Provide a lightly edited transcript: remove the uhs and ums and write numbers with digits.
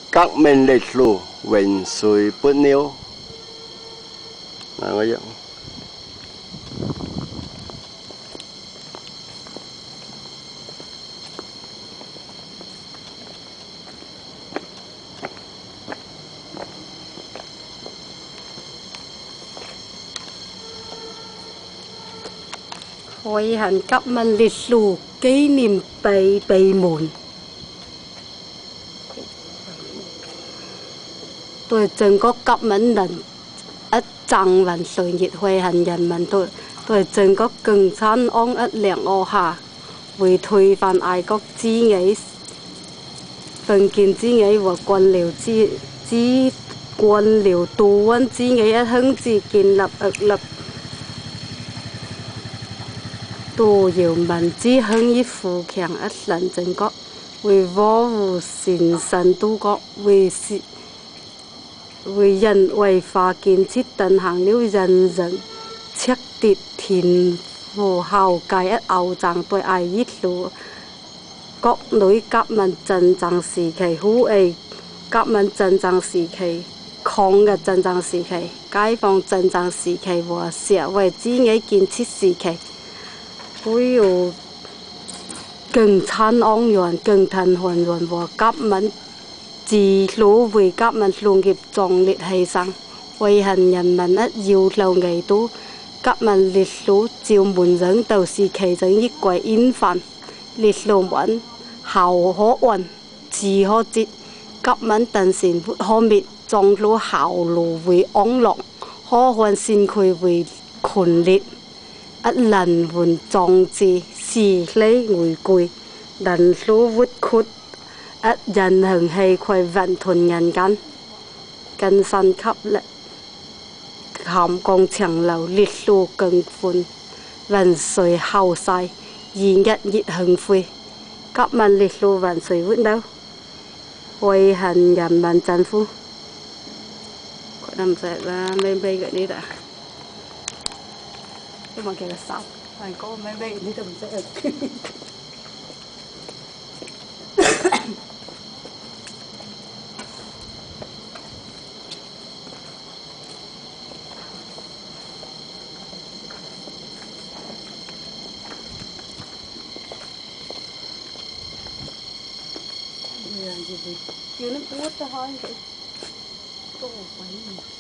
các men lịch lù vệnh suối bút niêu là cái gì Hồi hẳn các mình lịch lù kỷ niệm bày môn tôi chân có các mình lần ít chẳng vẫn sự nhiệt hồi hẳn nhân mình tôi chân có cưng sẵn ông ít lẹng ô hà vì thuy phản ai có chí ấy phần kiến chí ấy và quan liều chí quan liều tu vấn chí ấy hứng chí kiến lập ức lập tu nhiều mình chỉ hứng ít phù kèng ít lần chân có vì vô vụ sinh sản tu có vì nhân vì phá kiến chít tận hàng liễu dần dần chắc tịt thìn vô hào cái ít áo trang tôi ai ít lúa có núi các mình chân trang sĩ kỳ hú ấy các mình chân trang sĩ kỳ không cái chân trang sĩ kỳ cái phòng chân trang sĩ kỳ và sẽ vì chỉ ấy kiến chít sĩ kỳ ví dụ更餐安源更騰混亂和急敏自老為急敏農業壯烈犧牲為行人民一要留危都急敏烈老照門人都是其中一個煙範烈老穩校可運自可節急敏鄧善活可滅壯老校路為安樂可看善佢為群烈一人換壯志是理回歸人數活括一人行氣攜運團人間更新給力涵降長流烈路更寬雲水後世而日熱幸悔急問烈路雲水活đâu為hành人民政府có nằm sẽ ra bên bên cái đi đã nhưng mà kìa là sao phải có mấy bên đi tầm sẽ được kêu nó cuốn ra thôi vậy.